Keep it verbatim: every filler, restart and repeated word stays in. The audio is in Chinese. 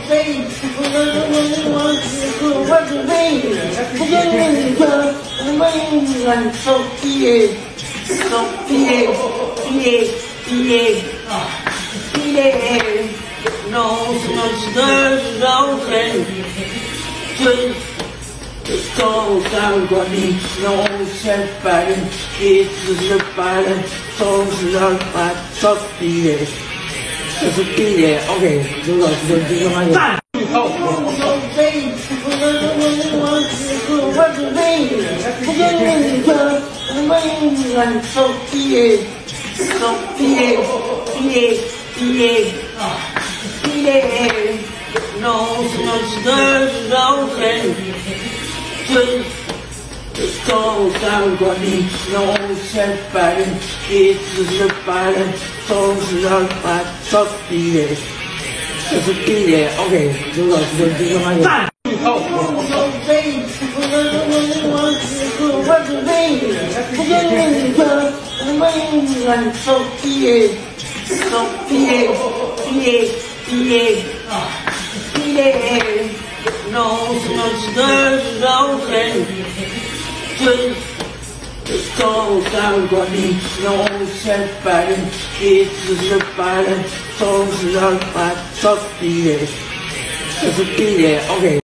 飞，我我我我是飞，不见你个美人手机，手机，机机机，no no no no 真。 走上过你弄千百人，一直是百人，都是让把手毕业，这是毕业 ，OK， 如果是这个话就。赞！我飞，我我我我是飞，不见你个美人手毕业，手毕业，毕业毕业毕业 ，no no no no 真走上过你弄千百人，一直是百人，都是让把手毕业，这是毕业 ，OK， 如果是这个话就。赞！我飞，我我我我是飞，不见你个美人手毕业，手毕业，毕业毕业毕业。 no no no no 真走上过你弄千百人，一直是百人，都是让把手毕业，这是毕业 ，OK。